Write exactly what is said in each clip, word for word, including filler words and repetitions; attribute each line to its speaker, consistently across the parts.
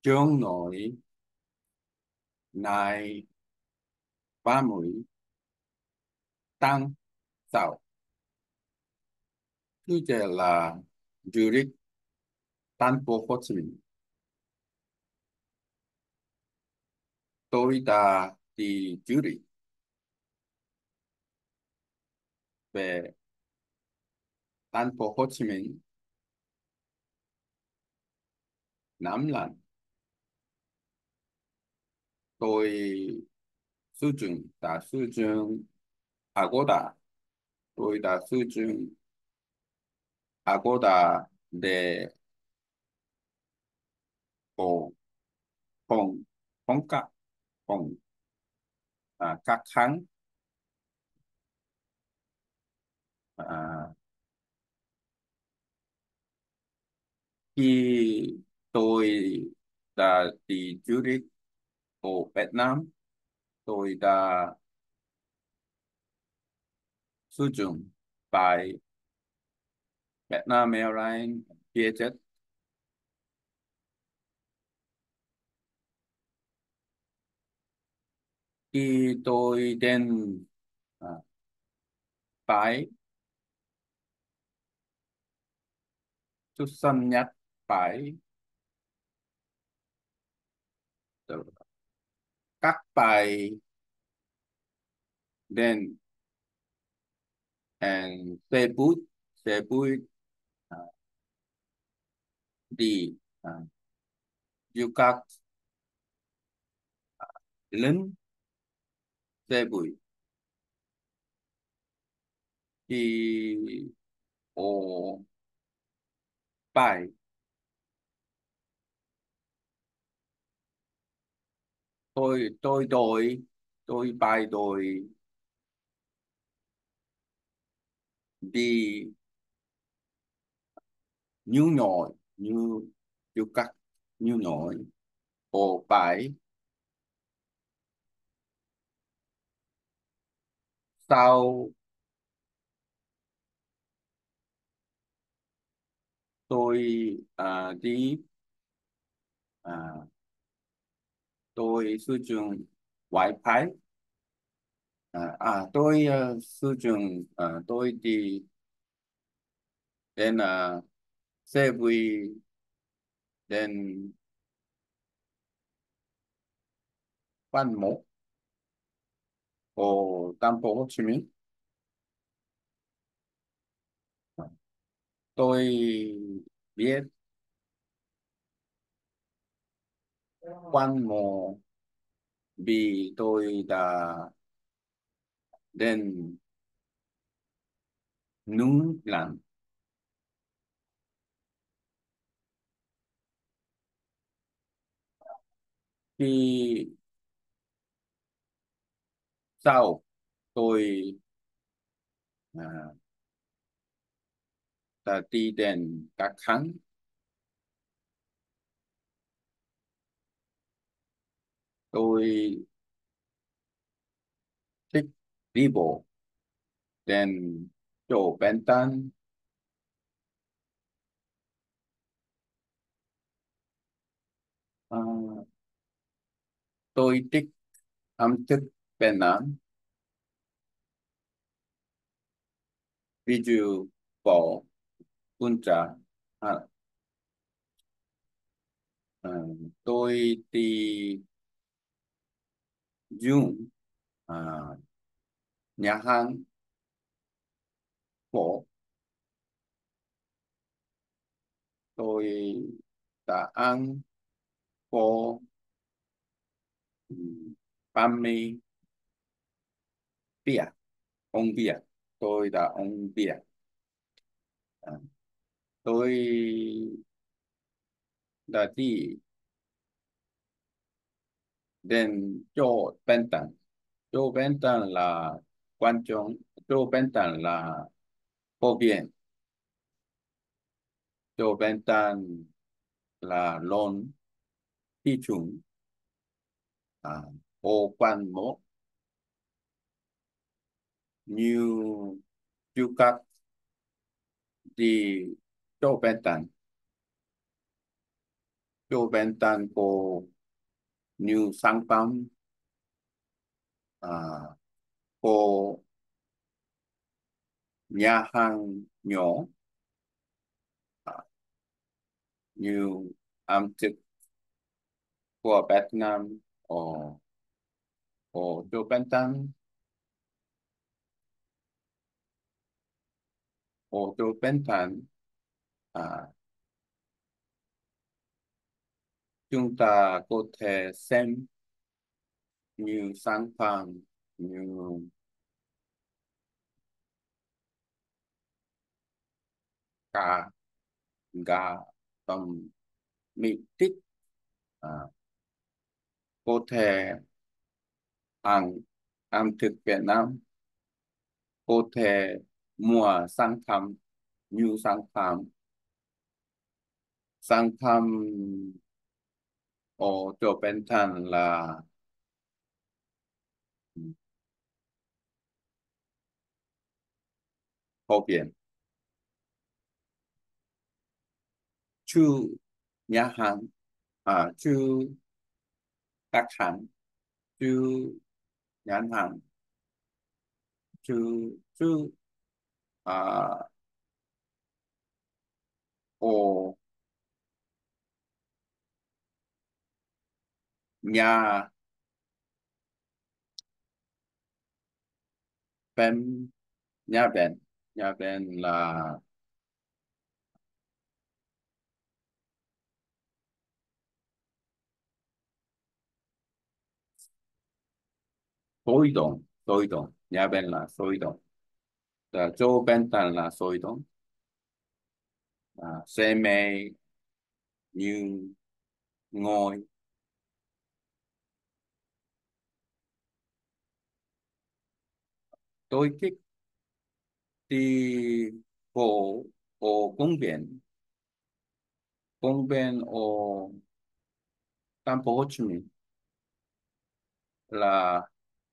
Speaker 1: Chương nội ngày ba mươi tháng sáu. Thứ chế là Zurich, thành phố Hồ Chí Minh. Tôi đã đi Zurich về thành phố Hồ Chí Minh năm lần. Tôi sử dụng đã sử dụng Agoda. Tôi đã sử dụng Agoda để có phòng phòng các phòng à, các hãng à, khi tôi đã đi Zurich ở Việt Nam. Tôi đã sử dụng tại Vietnam Airlines, Vietjet. Khi tôi đến à, bãi xuất sân nhất, bãi các bãi đến and xe buýt xe buýt à, đi à, du khách lên xe buýt khi ở bãi. Tôi tôi đội tôi bài đội đi như nhồi như du khách như nhồi ở bãi. Sau tôi à, đi à, tôi sử dụng wifi. à, à tôi uh, sử dụng à, tôi đi đến uh, xe buýt đến Phan Một ở thành phố Hồ Chí Minh. Tôi biết Phan Một vì tôi đã đến Nung lần. Khi sau tôi à, đã đi đến các hãng. Tôi thích đi bộ đến chỗ bên tân. À, tôi thích ẩm thực Việt Nam, ví dụ phở, bún chả. à, à, tôi đi dùng à, nhà hàng phở. Tôi đã ăn phở um, bánh mì bia ông bia. Tôi đã ông bia. à, tôi đã đi đến chỗ bên tân. Chỗ bên tân là quan trọng. Chỗ bên tân là phổ biến. Chỗ bên tân là lon thị chúng à, ô quan mốt như du khách đi chỗ bên tân. chỗ bên Tàn có nhiều sản phẩm, à, có nhà hàng nhỏ, à, như ẩm thực của Việt Nam ở ở chỗ bên Tàn. Ở chỗ bên Tàn, à, chúng ta có thể xem nhiều sản phẩm như cá, gà, tôm, mì tít, à, có thể ăn ẩm thực Việt Nam, có thể mua sản phẩm, nhiều sản phẩm, sản phẩm ở chỗ bên Thanh là phổ biến, chứ nhà hàng, à, chứ các hàng, chứ nhãn hàng, chứ chứ à, ở nhà bên, nhà bên, nhà bên là sôi động, sôi động, nhà bên là sôi động, là chỗ bên Thanh là sôi động, à, xe máy như ngồi. Tôi thích đi bộ ở công viên, công viên ở thành phố Hồ Chí Minh là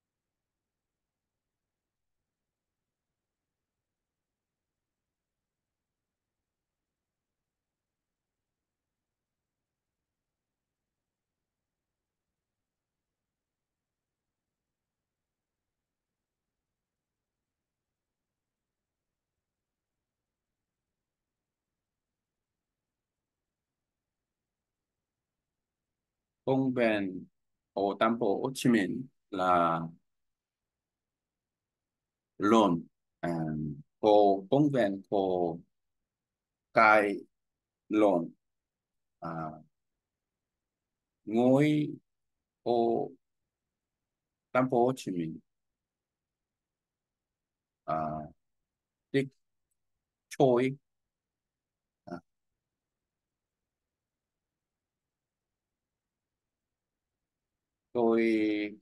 Speaker 1: công viên ở thành phố Hồ Chí Minh là luôn, à, có công viên có cái luôn, à, ngồi ở thành phố Hồ Chí Minh, à, thích chơi, à, tôi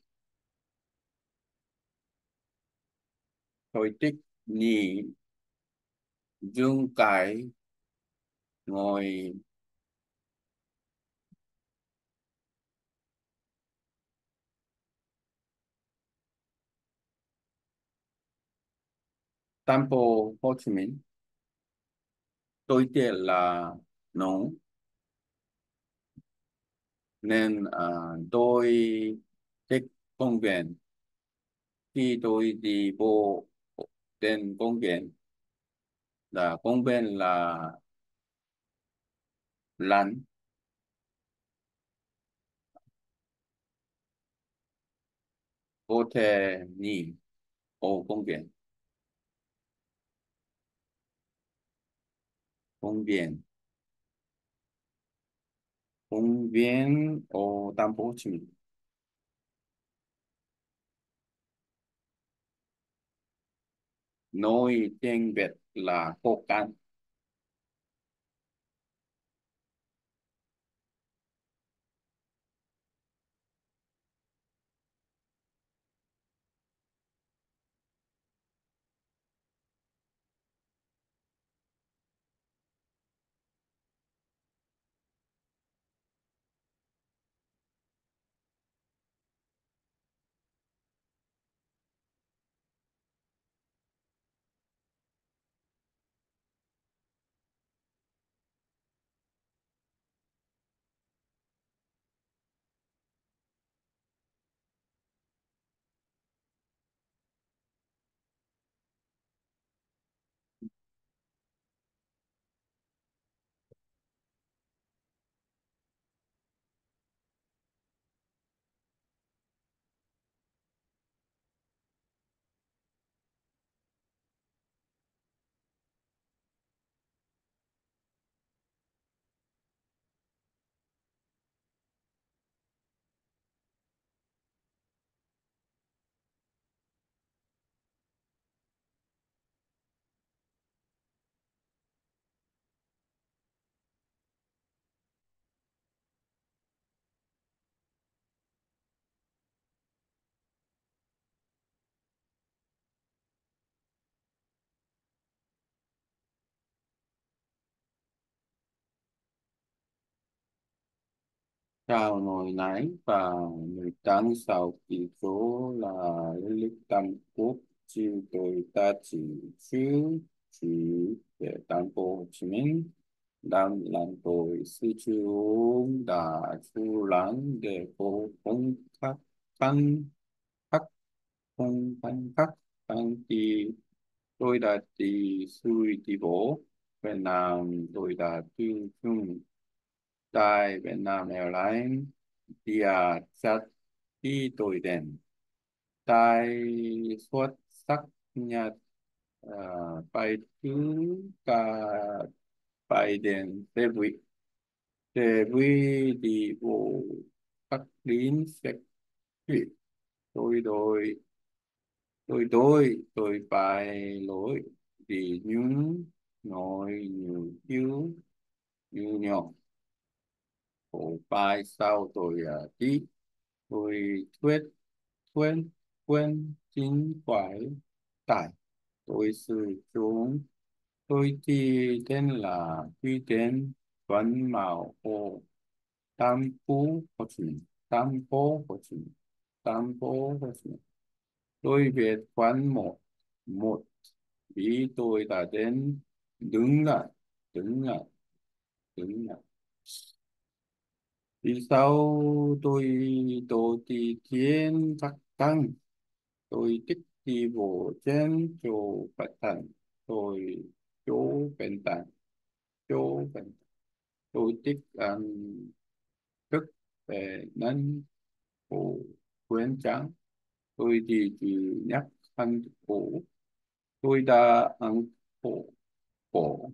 Speaker 1: tôi thích đi dương cái ngồi thành phố Hồ Chí Minh, tôi tiếc là nóng nên, à, tôi thích công viên. Khi tôi đi bộ trên công viên, là công viên là lạnh, có thể nghỉ ở công viên, công viên, công viên ở thành phố Hồ Chí Minh. Nói tiếng Việt là khó khăn. Chào nồi nấy và mười tám sau kỳ số là lịch tam quốc chứ tôi ta chỉ chứ chỉ để tam bộ Hồ Chí Minh đang làm tôi sư chung đã chu lãng để cô không khắc khăn khắc không khăn khắc khăn thì tôi đã đi xuôi đi bộ Việt Nam tôi đã tư chung tại Việt Nam Airlines Dia chặt đi tôi đèn tai xuất sắc nhật uh, bài thứ cả bài đèn tê vị tê vị đi bộ các đến sẽ vị tôi đôi tôi đôi tôi bài lối đi những nói nhiều thiếu như nhau khổ bài sau tôi uh, đi tôi thuyết quên quên chính phải tại tôi sử dụng tôi thì tên là quy tên Tuấn Mạo Hồ Tam Phú Hồ Chí Minh Tam Phú Hồ Chí Minh Tam Phú Hồ Chí Minh tôi viết khoản một một vì tôi đã đến đứng lại đứng lại đứng lại vì sao tôi tôi thì thiên thắc tăng tôi thích đi bộ trên chỗ Bạch Thành tôi chỗ bên Thành chỗ bên tôi thích ăn thức về nên cổ quyến trắng tôi thì chỉ nhắc ăn cổ tôi đã ăn cổ cổ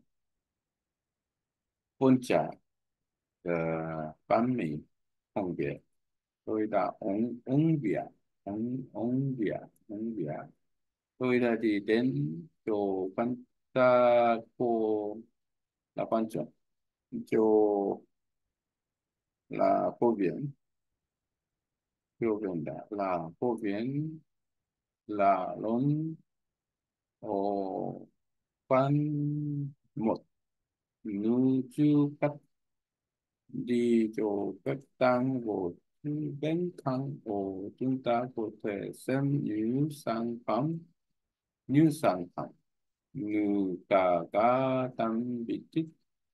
Speaker 1: bún chả uh, bánh mì không biết tôi đã uống uống bia uống uống bia uống bia tôi đã đi đến chỗ văn ta cô là quan trọng chỗ là cô viện cô viện đã là cô viện là lớn ở quan một nữ chưa cách đi chỗ cách tăng của bên thang của chúng ta có thể xem như sản phẩm như sản phẩm như cả cả tăng bị tích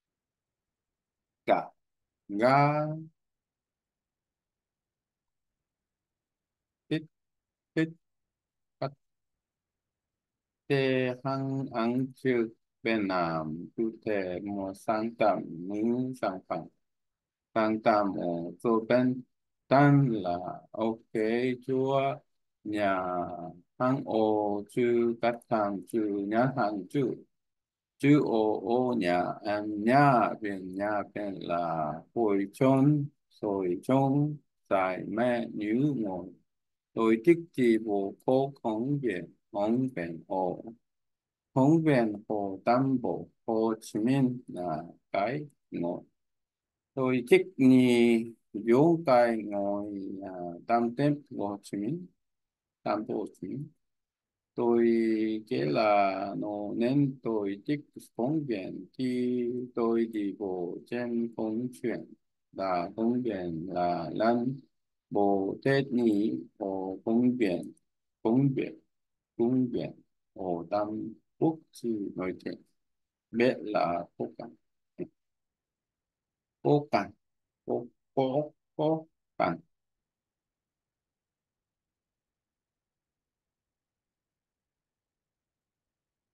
Speaker 1: cả ga tích tích các thể hàng ăn trước bên Nam cụ thể một sản phẩm những sản phẩm sản phẩm ở chỗ bên tan là ok chúa nhà hàng ô chứ các hàng chứ nhà hàng chứ chứ ô ô nhà em nhà bên nhà bên là hồi chôn rồi chôn tại mẹ như một tôi thích đi bộ phố công viên công viên hồ công viên hồ Tam Bộ Hồ Chí Minh là cái ngồi tôi thích đi vô cái ngồi à, Tam Tép Hồ Chí Minh Tam Bộ Hồ Chí Minh tôi kể là nó nên tôi thích công viên thì tôi đi bộ trên công viên là công viên là lần bộ Tết nhị ở công viên công viên công viên ở Tam Quốc chỉ nổi tiếng biết là phố cảnh phố cảnh phố phố phố cảnh